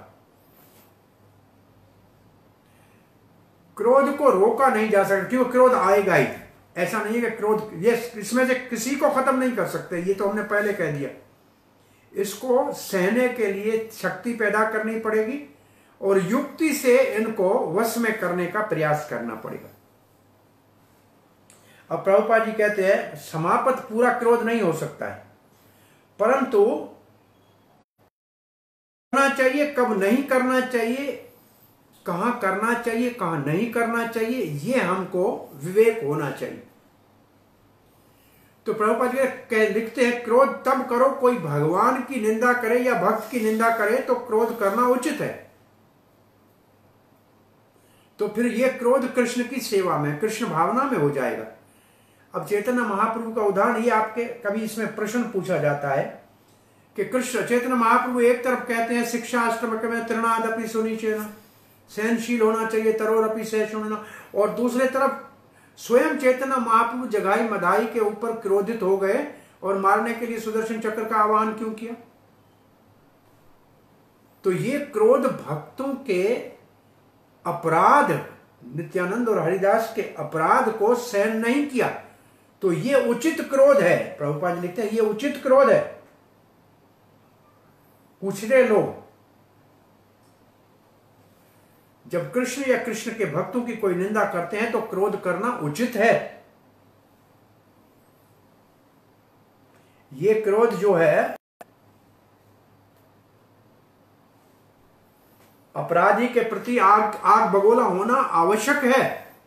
क्रोध को रोका नहीं जा सकता, क्योंकि क्रोध आएगा ही। ऐसा नहीं है कि क्रोध, ये इसमें से किसी को खत्म नहीं कर सकते, ये तो हमने पहले कह दिया। इसको सहने के लिए शक्ति पैदा करनी पड़ेगी और युक्ति से इनको वश में करने का प्रयास करना पड़ेगा। अब प्रभुपाद जी कहते हैं समापत पूरा क्रोध नहीं हो सकता है, परंतु करना चाहिए, कब नहीं करना चाहिए, कहां करना चाहिए, कहां नहीं करना चाहिए, ये हमको विवेक होना चाहिए। तो प्रभुपाद जी लिखते हैं क्रोध तब करो कोई भगवान की निंदा करे या भक्त की निंदा करे तो क्रोध करना उचित है। तो फिर यह क्रोध कृष्ण की सेवा में, कृष्ण भावना में हो जाएगा। अब चैतन्य महाप्रभु का उदाहरण, ये आपके कभी इसमें प्रश्न पूछा जाता है कि कृष्ण चैतन्य महाप्रभु एक तरफ कहते हैं शिक्षा अष्टमक में तृणादपि सुनिचेन, सहनशील होना चाहिए, तरोरपि सहिष्णुना, और दूसरे तरफ स्वयं चैतन्य महाप्रभु जगाई मदाई के ऊपर क्रोधित हो गए और मारने के लिए सुदर्शन चक्र का आह्वान क्यों किया? तो ये क्रोध भक्तों के अपराध नित्यानंद और हरिदास के अपराध को सहन नहीं किया, तो ये उचित क्रोध है। प्रभुपाद जी लिखते हैं ये उचित क्रोध है। पूछ रहे लोग, जब कृष्ण या कृष्ण के भक्तों की कोई निंदा करते हैं तो क्रोध करना उचित है। ये क्रोध जो है अपराधी के प्रति आग आग बगोला होना आवश्यक है।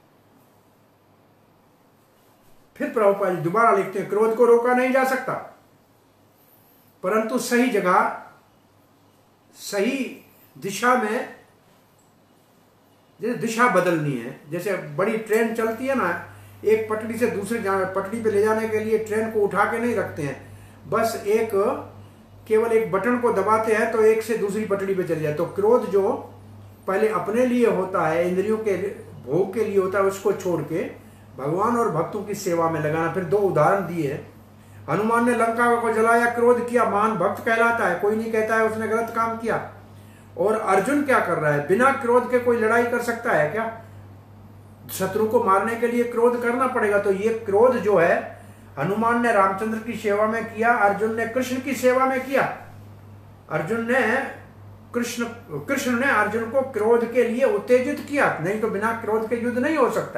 फिर प्रभुपाद जी दोबारा लिखते हैं क्रोध को रोका नहीं जा सकता, परंतु सही जगह सही दिशा में, जैसे दिशा बदलनी है। जैसे बड़ी ट्रेन चलती है ना, एक पटरी से दूसरी पटरी पे ले जाने के लिए ट्रेन को उठा के नहीं रखते हैं, बस एक केवल एक बटन को दबाते हैं तो एक से दूसरी पटरी पे चले जाए। तो क्रोध जो पहले अपने लिए होता है, इंद्रियों के भोग के लिए होता है, उसको छोड़ के भगवान और भक्तों की सेवा में लगाना। फिर दो उदाहरण दिए। हनुमान ने लंका को जलाया, क्रोध किया, महान भक्त कहलाता है, कोई नहीं कहता है उसने गलत काम किया। और अर्जुन क्या कर रहा है? बिना क्रोध के कोई लड़ाई कर सकता है क्या? शत्रु को मारने के लिए क्रोध करना पड़ेगा। तो ये क्रोध जो है हनुमान ने रामचंद्र की सेवा में किया, अर्जुन ने कृष्ण की सेवा में किया। अर्जुन ने कृष्ण कृष्ण ने अर्जुन को क्रोध के लिए उत्तेजित किया, नहीं तो बिना क्रोध के युद्ध नहीं हो सकता।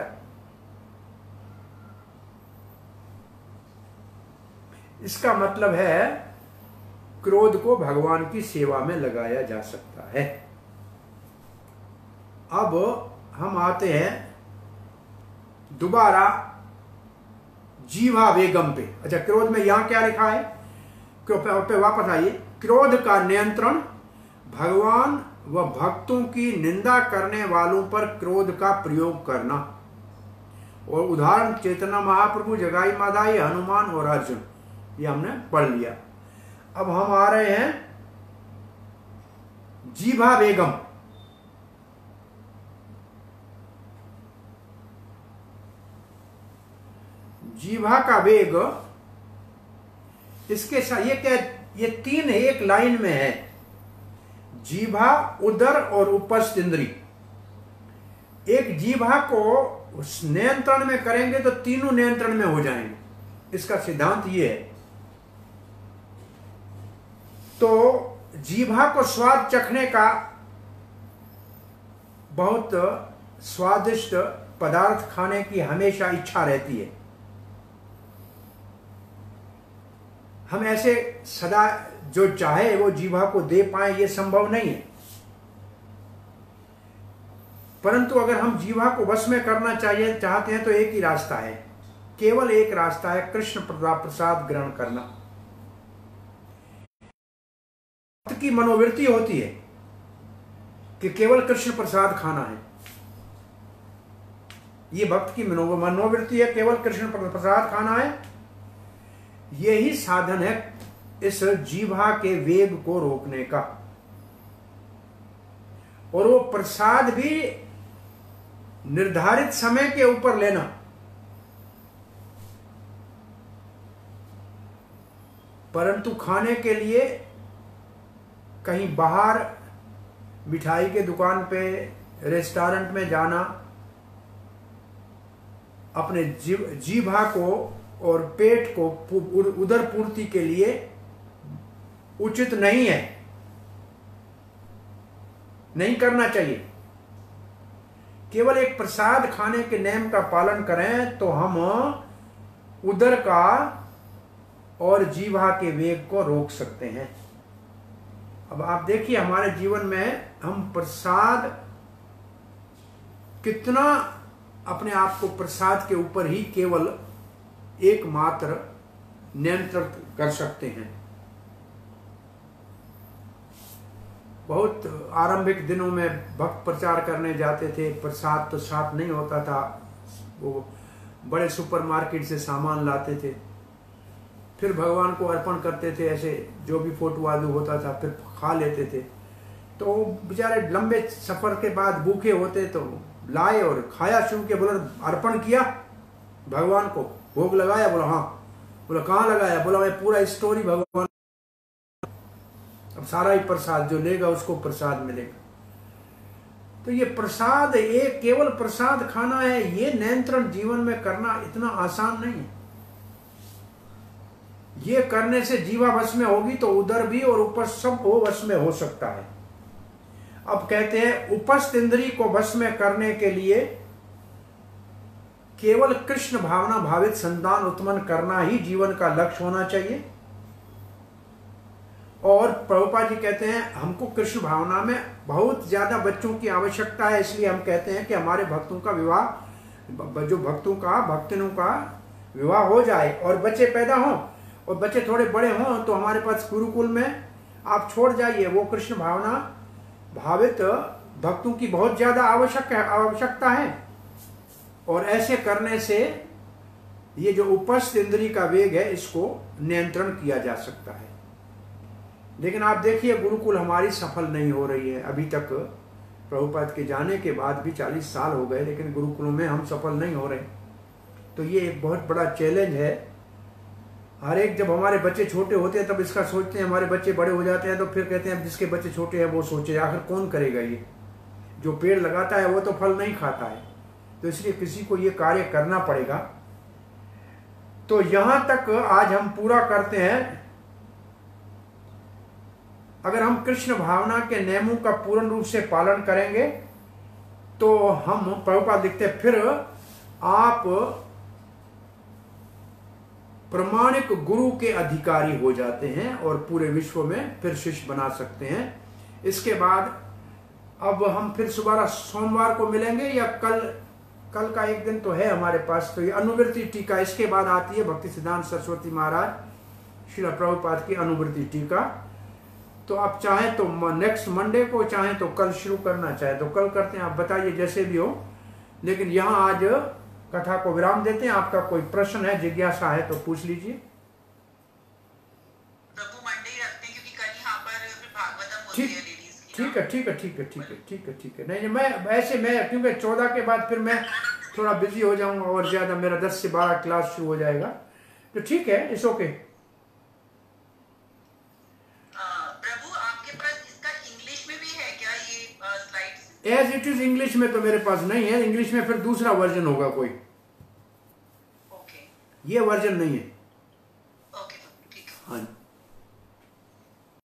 इसका मतलब है क्रोध को भगवान की सेवा में लगाया जा सकता है। अब हम आते हैं दोबारा जीवा वेगम पे। अच्छा, क्रोध में यहां क्या लिखा है? पे वापस आइए। क्रोध का नियंत्रण भगवान व भक्तों की निंदा करने वालों पर क्रोध का प्रयोग करना। और उदाहरण चैतन्य महाप्रभु, जगाई मादाई, हनुमान और अर्जुन, ये हमने पढ़ लिया। अब हम आ रहे हैं जीवा वेगम। जीवा का वेग, इसके साथ ये क्या, ये तीन एक लाइन में है। जीवा, उदर और उपस्थ इंद्री। एक जीवा को नियंत्रण में करेंगे तो तीनों नियंत्रण में हो जाएंगे। इसका सिद्धांत ये है। तो जीवा को स्वाद चखने का, बहुत स्वादिष्ट पदार्थ खाने की हमेशा इच्छा रहती है। हम ऐसे सदा जो चाहे वो जीवा को दे पाए, ये संभव नहीं है। परंतु अगर हम जीवा को वश में करना चाहिए चाहते हैं तो एक ही रास्ता है, केवल एक रास्ता है, कृष्ण प्रसाद ग्रहण करना। भक्त की मनोवृत्ति होती है कि केवल कृष्ण प्रसाद खाना है। ये भक्त की मनोवृत्ति है, केवल कृष्ण प्रसाद खाना है। यही साधन है इस जीवा के वेग को रोकने का। और वो प्रसाद भी निर्धारित समय के ऊपर लेना। परंतु खाने के लिए कहीं बाहर मिठाई के दुकान पे, रेस्टोरेंट में जाना अपने जीव जीवा को और पेट को उदर पूर्ति के लिए उचित नहीं है, नहीं करना चाहिए। केवल एक प्रसाद खाने के नियम का पालन करें तो हम उदर का और जीवा के वेग को रोक सकते हैं। अब आप देखिए हमारे जीवन में हम प्रसाद कितना अपने आप को प्रसाद के ऊपर ही केवल एकमात्र नियंत्रित कर सकते हैं। बहुत आरंभिक दिनों में भक्त प्रचार करने जाते थे, प्रसाद तो साथ नहीं होता था, वो बड़े सुपरमार्केट से सामान लाते थे, फिर भगवान को अर्पण करते थे, ऐसे जो भी फोटो आदि होता था, फिर खा लेते थे। तो बेचारे लंबे सफर के बाद भूखे होते तो लाए और खाया, शुरू के बोला अर्पण किया भगवान को, भोग लगाया, बोला हाँ, बोला कहाँ लगाया, बोला मैं पूरा स्टोरी भगवान, अब सारा ही प्रसाद जो लेगा उसको प्रसाद मिलेगा। तो ये प्रसाद, एक केवल प्रसाद खाना है, ये नियंत्रण जीवन में करना इतना आसान नहीं है। ये करने से जीवा वश में होगी तो उदर भी और उपस्थ सब वो वश में हो सकता है। अब कहते हैं उपस्थ इंद्री को वश में करने के लिए केवल कृष्ण भावना भावित संतान उत्पन्न करना ही जीवन का लक्ष्य होना चाहिए। और प्रभुपाद जी कहते हैं हमको कृष्ण भावना में बहुत ज्यादा बच्चों की आवश्यकता है, इसलिए हम कहते हैं कि हमारे भक्तों का विवाह, जो भक्तों का भक्तों का विवाह हो जाए और बच्चे पैदा हों, और बच्चे थोड़े बड़े हों तो हमारे पास गुरुकुल में आप छोड़ जाइए। वो कृष्ण भावना भावित भक्तों की बहुत ज्यादा आवश्यक है आवश्यकता है। और ऐसे करने से ये जो उपस्थ इंद्री का वेग है इसको नियंत्रण किया जा सकता है। लेकिन आप देखिए गुरुकुल हमारी सफल नहीं हो रही है अभी तक। प्रभुपाद के जाने के बाद भी चालीस साल हो गए, लेकिन गुरुकुलों में हम सफल नहीं हो रहे। तो ये एक बहुत बड़ा चैलेंज है। हर एक, जब हमारे बच्चे छोटे होते हैं तब इसका सोचते हैं, हमारे बच्चे बड़े हो जाते हैं तो फिर कहते हैं जिसके बच्चे छोटे हैं वो सोचे। आखिर कौन करेगा? ये जो पेड़ लगाता है वो तो फल नहीं खाता है, तो इसलिए किसी को ये कार्य करना पड़ेगा। तो यहां तक आज हम पूरा करते हैं। अगर हम कृष्ण भावना के नियमों का पूर्ण रूप से पालन करेंगे तो हम, प्रभुपाद लिखते हैं, फिर आप प्रमाणिक गुरु के अधिकारी हो जाते हैं और पूरे विश्व में फिर शिष्य बना सकते हैं। इसके बाद अब हम फिर दोबारा सोमवार को मिलेंगे, या कल कल का एक दिन तो है हमारे पास। तो ये अनुवृत्ति टीका, इसके बाद आती है भक्ति सिद्धांत सरस्वती महाराज श्रील प्रभुपाद की अनुवृत्ति टीका। तो आप चाहें तो नेक्स्ट मंडे को, चाहें तो कल शुरू करना चाहे तो कल करते हैं, आप बताइए जैसे भी हो। लेकिन यहां आज कथा को विराम देते हैं। आपका कोई प्रश्न है, जिज्ञासा है तो पूछ लीजिए। प्रभु मंडे ही रखते हैं क्योंकि कल यहाँ पर भागवतम होती है लेडीज की। ठीक है ठीक है ठीक है ठीक है ठीक है ठीक है नहीं नहीं मैं ऐसे मैं क्योंकि चौदह के बाद फिर मैं थोड़ा बिजी हो जाऊंगा और ज्यादा, मेरा दस से बारह क्लास शुरू हो जाएगा। तो ठीक है, इट्स ओके। प्रभु आपके पास इसका इंग्लिश में भी है क्या ये slides? As it is English में तो मेरे पास नहीं है। इंग्लिश में फिर दूसरा वर्जन होगा कोई। ओके, ये वर्जन नहीं है। ओके ठीक है। हाँ।